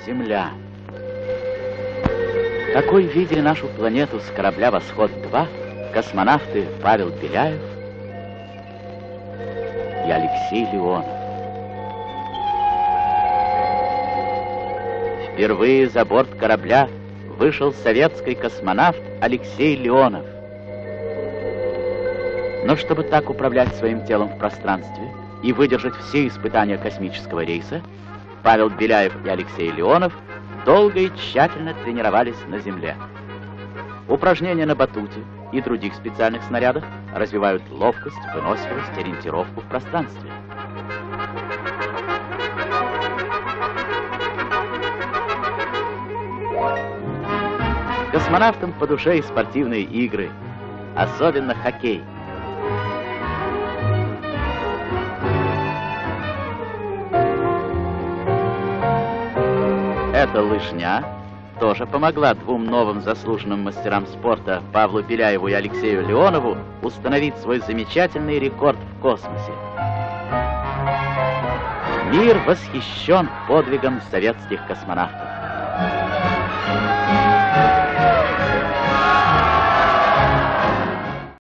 Земля. Такой видели нашу планету с корабля «Восход-2» космонавты Павел Беляев и Алексей Леонов. Впервые за борт корабля вышел советский космонавт Алексей Леонов. Но чтобы так управлять своим телом в пространстве и выдержать все испытания космического рейса, Павел Беляев и Алексей Леонов долго и тщательно тренировались на Земле. Упражнения на батуте и других специальных снарядах развивают ловкость, выносливость, ориентировку в пространстве. Космонавтам по душе и спортивные игры, особенно хоккей. Эта лыжня тоже помогла двум новым заслуженным мастерам спорта Павлу Беляеву и Алексею Леонову установить свой замечательный рекорд в космосе. Мир восхищен подвигом советских космонавтов.